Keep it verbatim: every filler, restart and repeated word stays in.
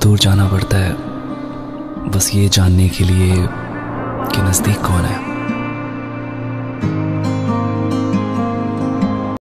दूर जाना पड़ता है बस ये जानने के लिए कि नज़दीक कौन है।